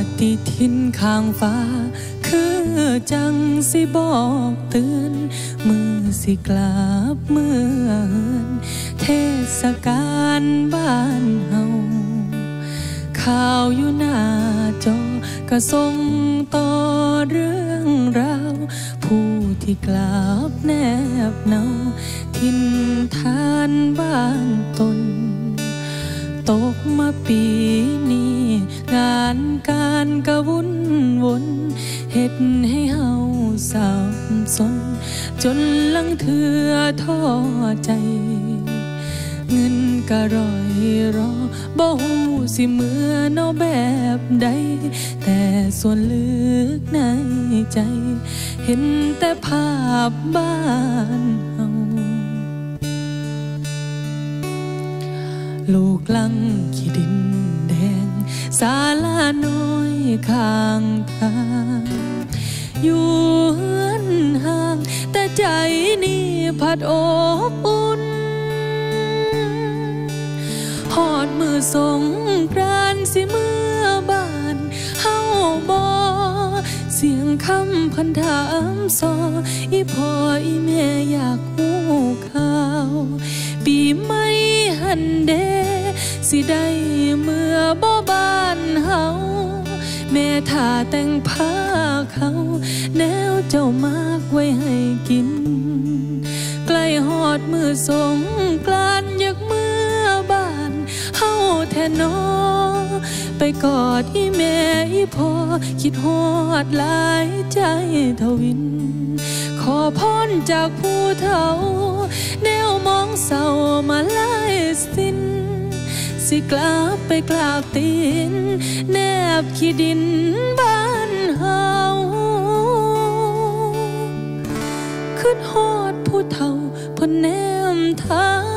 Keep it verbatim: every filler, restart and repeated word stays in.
ฏิทินข้างฟ้าคือจังสิบอกเตือนมือสิกลับเมื่อเทศกาลบ้านเฮาข่าวอยู่หน้าจอก็ส่งต่อเรื่องราวผู้ที่กลับแนบเนาทินทานบ้านตนตกมาปีนี้งานการกะวุ่นวนเฮ็ดให้เฮาสับสนจนลังเถื่อท้อใจเงินก็รอยรอบ่ฮู้สิเมื่อเนาะแบบใดแต่ส่วนลึกในใจเห็นแต่ภาพบ้านเฮาลูกลังขี้ดินแดงศาลาน้อยข้างทางอยู่เฮือนห่างแต่ใจนี่พัดอบอุ่นหอดมือสงกรานต์สิเมื่อบ้านเฮาบ่เสียงคำพันถามซออีพ่ออีแม่อยากฮู้ข่าวปีใหม่หันเดสิได้เมื่อบ่บ้านเฮาแม่ท่าแต่งผ้าเขาแนวเจ้ามากไว้ให้กินใกล้หอดมือสงกรานต์อยากเมื่อบ้านเฮาแท้นอไปกอดอีแม่อีพ่อคิดฮอดหลายใจทวินขอพรจากผู้เฒ่าแนวมองเศร้ามาลายสิ้นสิกลับไปกราบตีนแนบขี้ดินบ้านเฮาขึ้นฮอดผู้เฒ่าเพิ่นแนมทาง